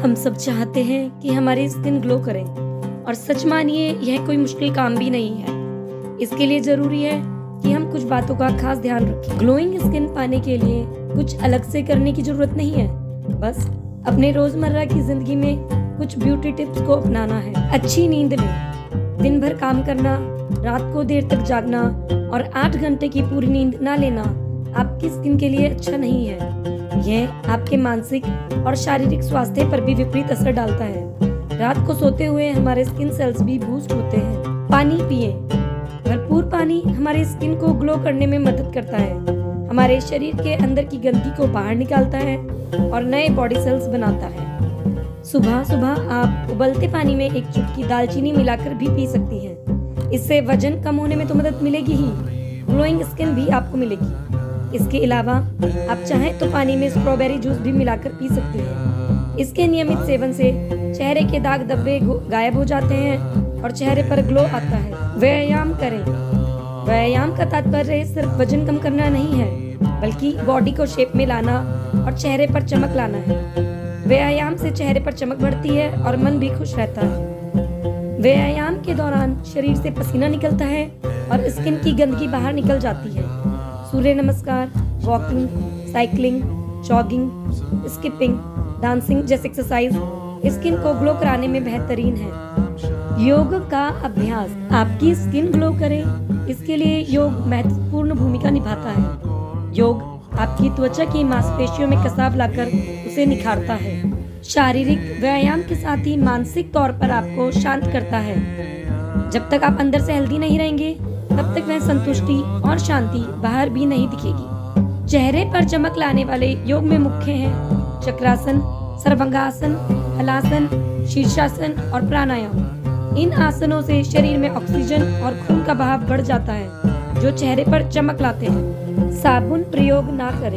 हम सब चाहते हैं कि हमारी स्किन ग्लो करे और सच मानिए यह कोई मुश्किल काम भी नहीं है। इसके लिए जरूरी है कि हम कुछ बातों का खास ध्यान रखें। ग्लोइंग स्किन पाने के लिए कुछ अलग से करने की जरूरत नहीं है, बस अपने रोजमर्रा की जिंदगी में कुछ ब्यूटी टिप्स को अपनाना है। अच्छी नींद में दिन भर काम करना, रात को देर तक जागना और 8 घंटे की पूरी नींद ना लेना आपकी स्किन के लिए अच्छा नहीं है। यह आपके मानसिक और शारीरिक स्वास्थ्य पर भी विपरीत असर डालता है। रात को सोते हुए हमारे स्किन सेल्स भी बूस्ट होते हैं। पानी पिए। भरपूर पानी हमारे स्किन को ग्लो करने में मदद करता है, हमारे शरीर के अंदर की गंदगी को बाहर निकालता है और नए बॉडी सेल्स बनाता है। सुबह सुबह आप उबलते पानी में एक चुटकी दालचीनी मिलाकर भी पी सकती हैं। इससे वजन कम होने में तो मदद मिलेगी ही, ग्लोइंग स्किन भी आपको मिलेगी। इसके अलावा आप चाहें तो पानी में स्ट्रॉबेरी जूस भी मिलाकर पी सकते हैं। इसके नियमित सेवन से चेहरे के दाग धब्बे गायब हो जाते हैं और चेहरे पर ग्लो आता है। व्यायाम करें। व्यायाम का तात्पर्य सिर्फ वजन कम करना नहीं है, बल्कि बॉडी को शेप में लाना और चेहरे पर चमक लाना है। व्यायाम से चेहरे पर चमक बढ़ती है और मन भी खुश रहता है। व्यायाम के दौरान शरीर से पसीना निकलता है और स्किन की गंदगी बाहर निकल जाती है। Surya namaskar, walking, cycling, jogging, skipping, dancing जैसे एक्सरसाइज स्किन को ग्लो कराने में बेहतरीन है। योग का अभ्यास आपकी स्किन ग्लो करे, इसके लिए योग महत्वपूर्ण भूमिका निभाता है। योग आपकी त्वचा की मांसपेशियों में कसाव लाकर उसे निखारता है। शारीरिक व्यायाम के साथ ही मानसिक तौर पर आपको शांत करता है। जब तक आप अंदर से हेल्दी नहीं रहेंगे, तब तक वह संतुष्टि और शांति बाहर भी नहीं दिखेगी। चेहरे पर चमक लाने वाले योग में मुख्य हैं चक्रासन, सर्वांगासन, हलासन, शीर्षासन और प्राणायाम। इन आसनों से शरीर में ऑक्सीजन और खून का बहाव बढ़ जाता है, जो चेहरे पर चमक लाते हैं। साबुन प्रयोग ना करें।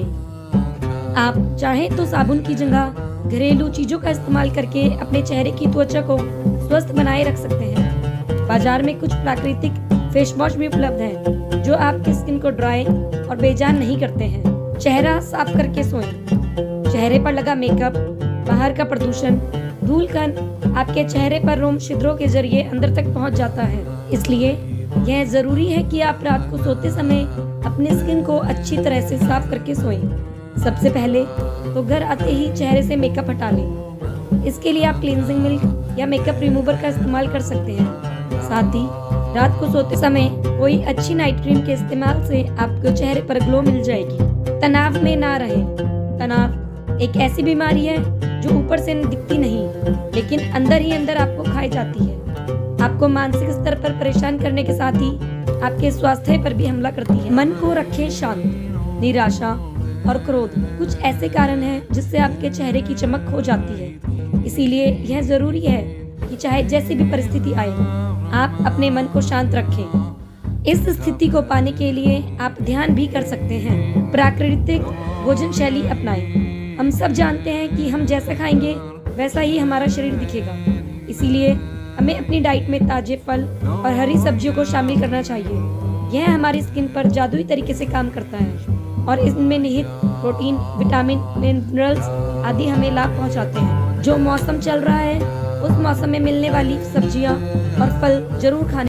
आप चाहें तो साबुन की जगह घरेलू चीजों का इस्तेमाल करके अपने चेहरे की त्वचा को स्वस्थ बनाए रख सकते हैं। बाजार में कुछ प्राकृतिक फेस वॉश भी उपलब्ध हैं, जो आपकी स्किन को ड्राई और बेजान नहीं करते हैं। चेहरा साफ करके सोएं। चेहरे पर लगा मेकअप, बाहर का प्रदूषण, धूल कण आपके चेहरे पर रोम छिद्रों के जरिए अंदर तक पहुंच जाता है। इसलिए यह जरूरी है कि आप रात को सोते समय अपनी स्किन को अच्छी तरह से साफ करके सोएं। सबसे पहले तो घर आते ही चेहरे से मेकअप हटा लें। इसके लिए आप क्लींजिंग मिल्क या मेकअप रिमूवर का इस्तेमाल कर सकते हैं। साथ ही रात को सोते समय कोई अच्छी नाइट क्रीम के इस्तेमाल से आपको चेहरे पर ग्लो मिल जाएगी। तनाव में ना रहें। तनाव एक ऐसी बीमारी है जो ऊपर से दिखती नहीं, लेकिन अंदर ही अंदर आपको खाई जाती है। आपको मानसिक स्तर पर परेशान करने के साथ ही आपके स्वास्थ्य पर भी हमला करती है। मन को रखें शांत। निराशा और क्रोध कुछ ऐसे कारण हैं जिससे आपके चेहरे की चमक खो जाती है। इसीलिए यह जरूरी है कि चाहे जैसी भी परिस्थिति आए, आप अपने मन को शांत रखें। इस स्थिति को पाने के लिए आप ध्यान भी कर सकते हैं। प्राकृतिक भोजन शैली अपनाएं। हम सब जानते हैं कि हम जैसा खाएंगे वैसा ही हमारा शरीर दिखेगा। इसीलिए हमें अपनी डाइट में ताजे फल और हरी सब्जियों को शामिल करना चाहिए। यह हमारी स्किन पर जादुई तरीके से काम करता है और इनमें निहित प्रोटीन, विटामिन, मिनरल्स आदि हमें लाभ पहुंचाते हैं। जो मौसम चल रहा है, उस मौसम में मिलने वाली सब्जियां और फल जरूर खाने